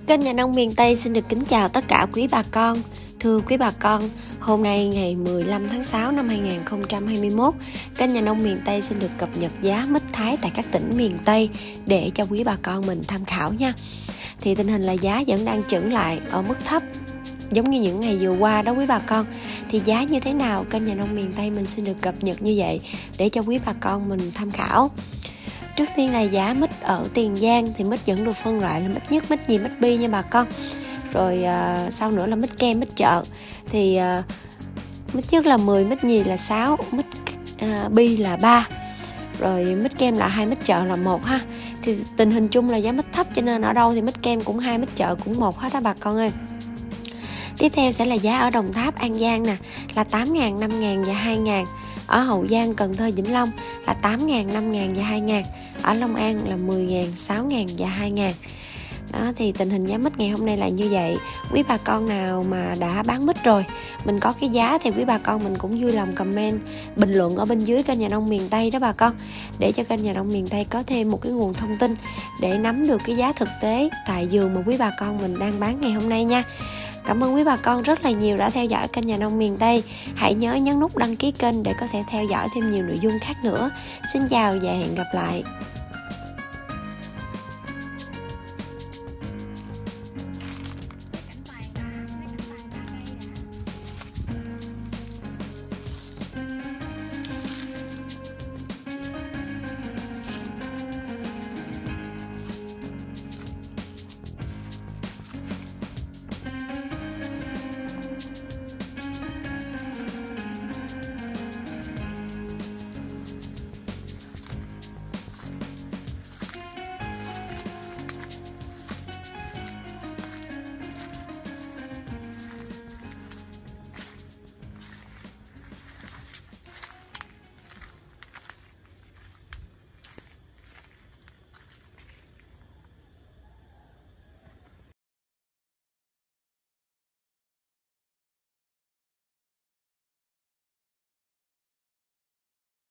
Kênh Nhà Nông Miền Tây xin được kính chào tất cả quý bà con. Thưa quý bà con, hôm nay ngày 15 tháng 6 năm 2021, kênh Nhà Nông Miền Tây xin được cập nhật giá mít Thái tại các tỉnh miền Tây để cho quý bà con mình tham khảo nha. Thì tình hình là giá vẫn đang chững lại ở mức thấp, giống như những ngày vừa qua đó quý bà con. Thì giá như thế nào, kênh Nhà Nông Miền Tây mình xin được cập nhật như vậy để cho quý bà con mình tham khảo. Trước tiên là giá mít ở Tiền Giang, thì mít vẫn được phân loại là mít nhất, mít nhì, mít bi nha bà con. Rồi sau nữa là mít kem, mít chợ. Thì mít nhất là 10, mít nhì là 6, mít bi là 3. Rồi mít kem là 2, mít chợ là 1 ha. Thì tình hình chung là giá mít thấp, cho nên ở đâu thì mít kem cũng 2, mít chợ cũng 1 hết đó bà con ơi. Tiếp theo sẽ là giá ở Đồng Tháp, An Giang nè, là 8.000, 5.000 và 2.000. Ở Hậu Giang, Cần Thơ, Vĩnh Long là 8.000, 5.000 và 2.000. Ở Long An là 10.000, 6.000 và 2.000. Đó, thì tình hình giá mít ngày hôm nay là như vậy. Quý bà con nào mà đã bán mít rồi, mình có cái giá thì quý bà con mình cũng vui lòng comment, bình luận ở bên dưới kênh Nhà Nông Miền Tây đó bà con, để cho kênh Nhà Nông Miền Tây có thêm một cái nguồn thông tin để nắm được cái giá thực tế tại vườn mà quý bà con mình đang bán ngày hôm nay nha. Cảm ơn quý bà con rất là nhiều đã theo dõi kênh Nhà Nông Miền Tây. Hãy nhớ nhấn nút đăng ký kênh để có thể theo dõi thêm nhiều nội dung khác nữa. Xin chào và hẹn gặp lại.